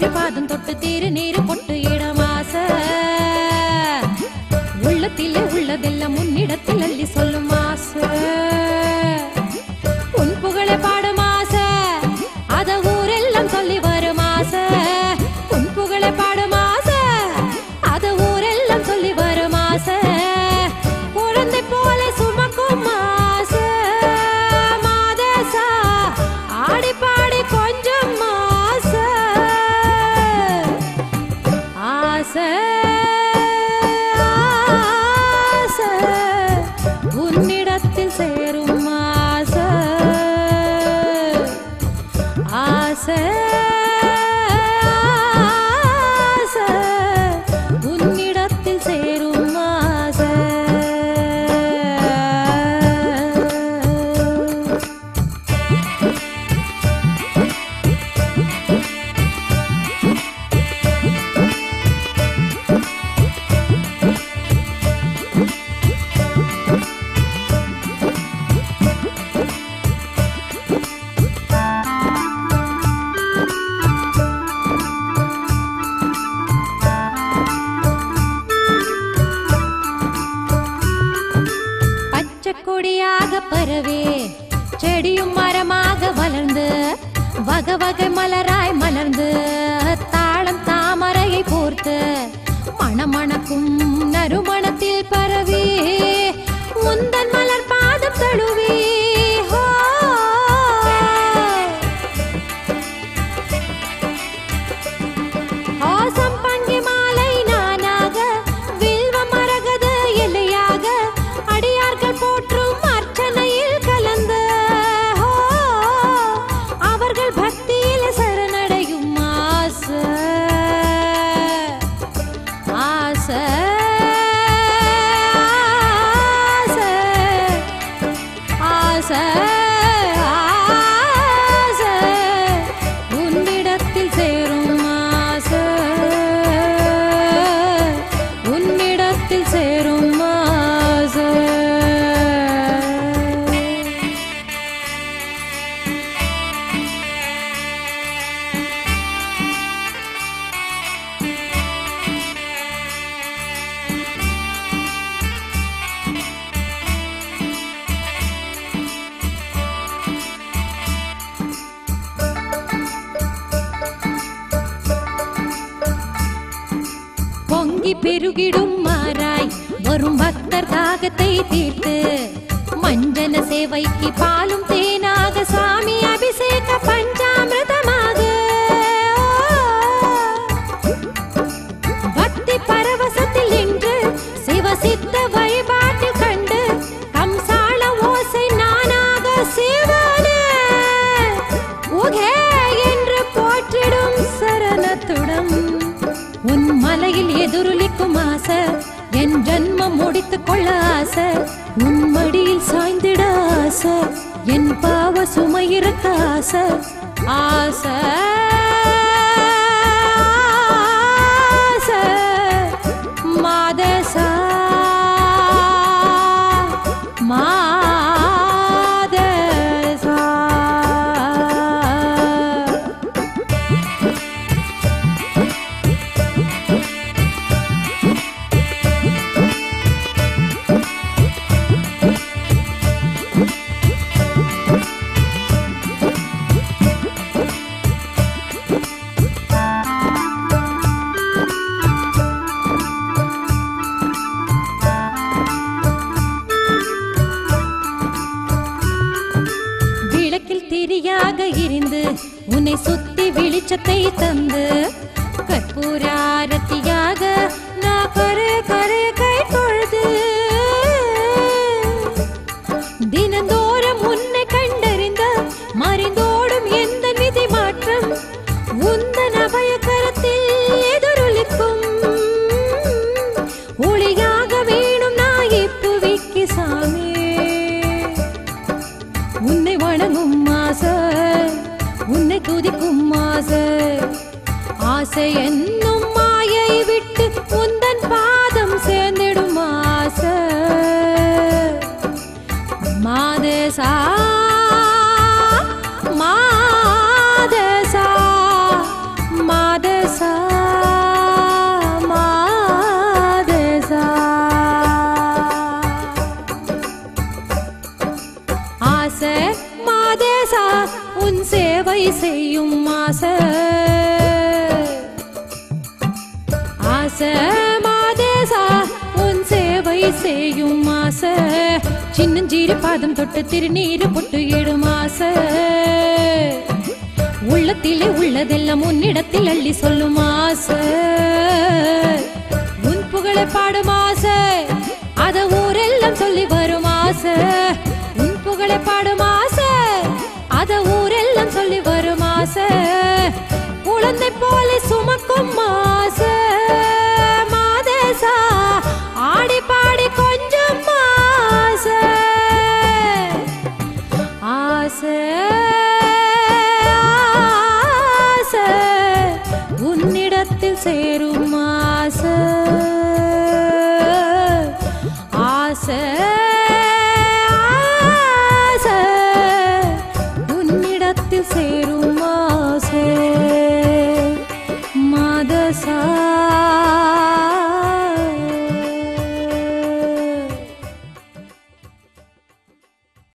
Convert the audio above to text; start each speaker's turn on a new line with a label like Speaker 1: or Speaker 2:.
Speaker 1: பாதம் தொட்டு தீரு நீரு பொட்டு இடம் ஆசை உள்ளத்திலே உள்ளதெல்லாம் முன்னிடத்தில் அள்ளி சொல்லும் ஆசை உன் புகழை பாடும் ஆசை அத ஊரெல்லாம் சொல்லி வரும் ஆசை உன் புகழை பாடும் ஆசை அத ஊரெல்லாம் சொல்லி வரும் ஆசை குழந்தை போல சுமக்கும் ஆசை மாதேசா ஆடி பாடி கொஞ்சம் ஆசை ஆசை உன்னிடத்தில் சேரும் ஆசை ஆசை உன்னிடத்தில் சேரும் ஆசை கொடியாக பரவே செடியும் மரமாக வளர்ந்து வகை வகை மலராய் மலர்ந்து தாளம் தாமரையை போர்த்து மணமணக்கும் நறுமணத்தில் பரவி உந்தன் மலர் பாதம் தழுவி சம்பங்கி மாலை நானாக வில்வ மரகத எல்லையாக அடியார்கள் போற்றும் அர்ச்சனையில் கலந்து அவர்கள் பக்தியில் சரணடையும் ஆசை ஆசை ஆசை ஆசை உன்னிடத்தில் சேரும் ஆசை உன்னிடத்தில் சேரும் ஆசை பொங்கி பெருகிடும் மாறாய் வரும் பக்தர் தாகத்தை தீர்த்து மஞ்சன சேவைக்கு பாலும் தேனாக சாமி அபிஷேக பஞ்சாமிர்தமாக பக்தி பரவசத்தில் நின்று சிவசித்த வழிபாட்டில் கண்டு கம்சாள ஓசை நானாக சிவனே உகே என்று போற்றிடும் சரணத்துடன் உன் மலையில் எதிரொலிக்கும் ஆசை என் ஜன்மம் முடித்துக் கொள்ள ஆசை உன் மடியில் சாய்ந்திட ஆசை என் பாவ சுமையிறக்க ஆசை ஆசை மாதேசா மாதேசா திரியாக இருந்து உன்னை சுத்தி வெளிச்சத்தை தந்து கற்பூராரத்தியாக நான் கரு கரு கை தொழுது தினந்தோறும் உன்னை கண்டறிந்த மறைந்தோடும் எந்த விதி மாற்றம் உந்தன் அபய கரத்தில் எதிரொலிக்கும் ஒளியாக வேணும் நான் இப்புவிக்கு சாமி உன்னை வணங்கும் ஆசை உன்னை துதிக்கும் ஆசை ஆசை என்னும் மாயை விட்டு உந்தன் பாதம் சேர்ந்திடும் ஆசை மாதேசா மாதேசா மாதேசா செய்யும் ஆசை ஆசை மாதேசா உன் சேவை செய்யும் ஆசை சின்னஞ்சீரி பாதம் தொட்டு திருநீர் பொட்டு இடும் ஆசை உள்ளத்திலே உள்ளதெல்லாம் உன்னிடத்தில் அள்ளி சொல்லும் ஆசை உன் புகழை பாடும் ஆசை அத ஊரெல்லாம் சொல்லி வரும் ஆசை உன் புகழை பாடும் ஆசை அத ஊரெல்லாம் சொல்லி வரும் ஆசை குழந்தை போல சுமக்கும் ஆசை மாதேசா ஆடி பாடி கொஞ்சம் ஆசை ஆசை உன்னிடத்தில் சேரும் ஆசை ஆசை ஆசை உன்னிடத்தில் சேரும்